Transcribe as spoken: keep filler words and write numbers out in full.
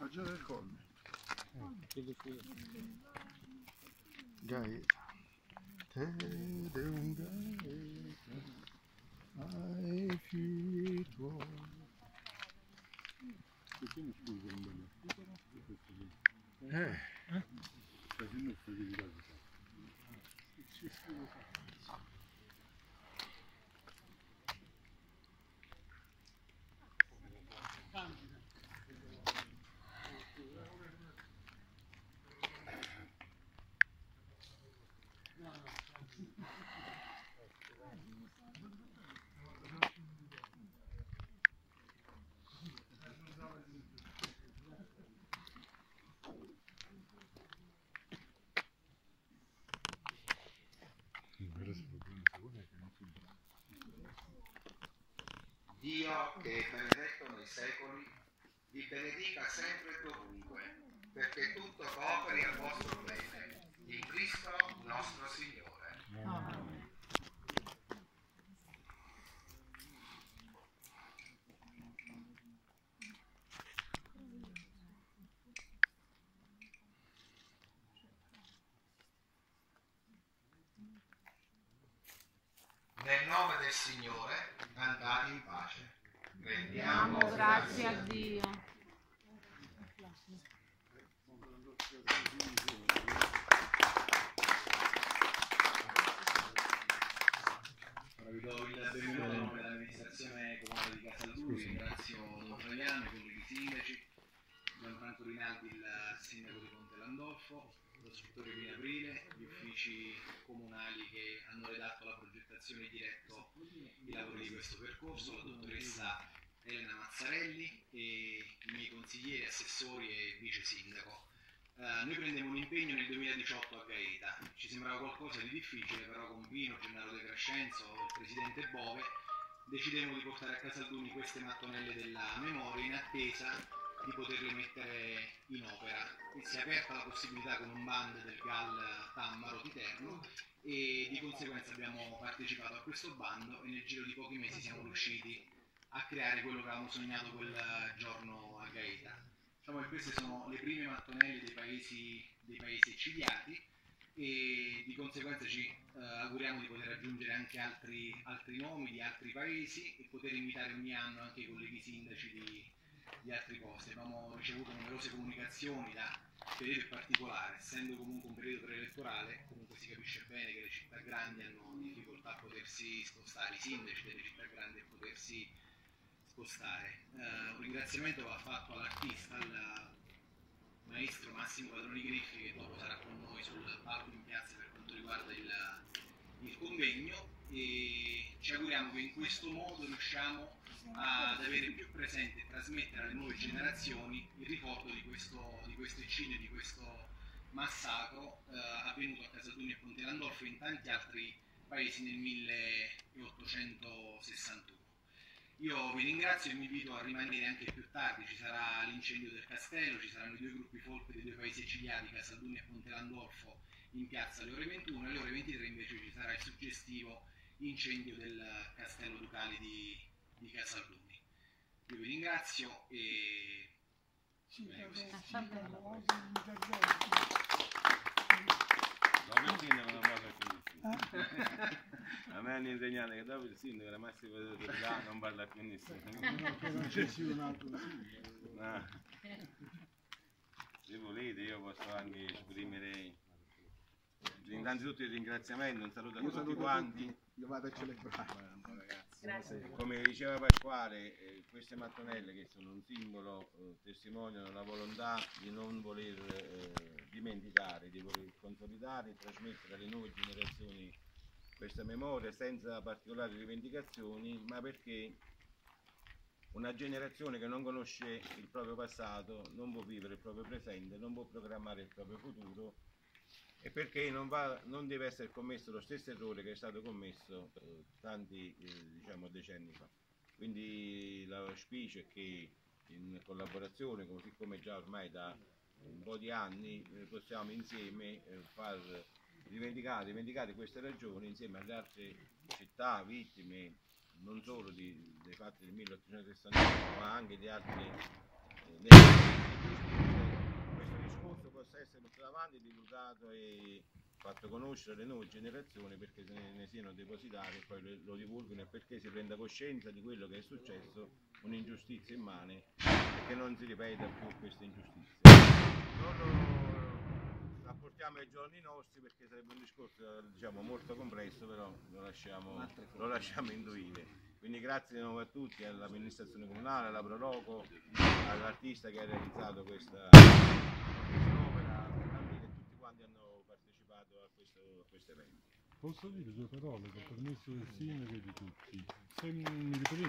A Gioia del Colle. Gaeta. Te deum gaeta. Ai figli tuoi. Perché non scusi un bello? Eh. Perché non scusi di casa? Ci scusi. Dio, che è benedetto nei secoli, vi benedica sempre e dovunque, perché tutto cooperi al vostro bene, in Cristo nostro Signore. Amen. Nel nome del Signore, andate in pace. Rendiamo grazie a Dio. Vi do il benvenuto a nome dell'amministrazione comunale di Casalduri, ringrazio Don Flaiano, i colleghi sindaci, Gianfranco Rinaldi, il sindaco di Ponte Landolfo, lo scrittore Pina Aprile, gli uffici comunali che hanno redatto la progettazione e diretto i lavori di questo percorso, la dottoressa Elena Mazzarelli e i miei consiglieri, assessori e vice sindaco. Uh, noi prendemmo un impegno nel duemiladiciotto a Gaeta, ci sembrava qualcosa di difficile, però con Pino, Gennaro De Crescenzo, il presidente Bove, decidemmo di portare a Casalduni queste mattonelle della memoria in attesa di poterle mettere in opera. E si è aperta la possibilità con un band del G A L Tammaro di Terno e di conseguenza abbiamo partecipato a questo bando e nel giro di pochi mesi siamo riusciti a creare quello che avevamo sognato quel giorno a Gaeta. Diciamo che queste sono le prime mattonelle dei paesi, dei paesi ciliati e di conseguenza ci eh, auguriamo di poter aggiungere anche altri, altri nomi di altri paesi e poter invitare ogni anno anche i colleghi sindaci di, di altri posti. Abbiamo ricevuto numerose comunicazioni da periodo particolare, essendo comunque un periodo preelettorale, comunque si capisce bene che le città grandi hanno difficoltà a potersi spostare, i sindaci delle città grandi a potersi spostare. Uh, un ringraziamento va fatto all'artista, al maestro Massimo Padroni Griffi, che dopo sarà con noi sul palco in piazza per quanto riguarda il, il convegno, e ci auguriamo che in questo modo riusciamo ad avere più presente e trasmettere alle nuove generazioni il ricordo di questo, di questo eccidio, di questo massacro uh, avvenuto a Casalduni e Ponte Landolfo e in tanti altri paesi nel milleottocentosessantuno. Io vi ringrazio e vi invito a rimanere anche più tardi, ci sarà l'incendio del castello, ci saranno i due gruppi folk dei due paesi ciliati, Casalduni e Ponte Landolfo, in piazza alle ore ventuno, alle ore ventitré invece ci sarà il suggestivo incendio del castello ducale di, di Casalduni. Io vi ringrazio e... Sì, bene così. A me hanno insegnato che dopo il sindaco era massimo autorità non parla più nessuno. non c'è sì un altro sindaco. No. Se volete io posso anche esprimere innanzitutto il ringraziamento, un saluto a Io tutti saluto quanti. tutti, io vado a celebrare. Ragazzi. Come diceva Pasquale, eh, queste mattonelle che sono un simbolo eh, testimoniano la volontà di non voler eh, dimenticare, di voler consolidare e trasmettere alle nuove generazioni questa memoria senza particolari rivendicazioni, ma perché una generazione che non conosce il proprio passato non può vivere il proprio presente, non può programmare il proprio futuro, e perché non, va, non deve essere commesso lo stesso errore che è stato commesso eh, tanti eh, diciamo decenni fa. Quindi l'auspicio è che in collaborazione, così come già ormai da un po' di anni, eh, possiamo insieme eh, far rivendicare, rivendicare queste ragioni insieme alle altre città vittime non solo di, dei fatti del milleottocentosessantuno ma anche di altri eh, avanti, divulgato e fatto conoscere alle nuove generazioni perché se ne, ne siano depositari e poi lo, lo divulghino e perché si prenda coscienza di quello che è successo, un'ingiustizia immane e che non si ripeta più questa ingiustizia. Non lo rapportiamo ai giorni nostri perché sarebbe un discorso diciamo molto complesso, però lo lasciamo, lo lasciamo intuire. Quindi grazie di nuovo a tutti, all'amministrazione comunale, alla Proloco, all'artista che ha realizzato questa opera e tutti quanti hanno partecipato a questo, a questo evento. Posso dire due parole, con permesso del sindaco e di tutti? Se mi riprendo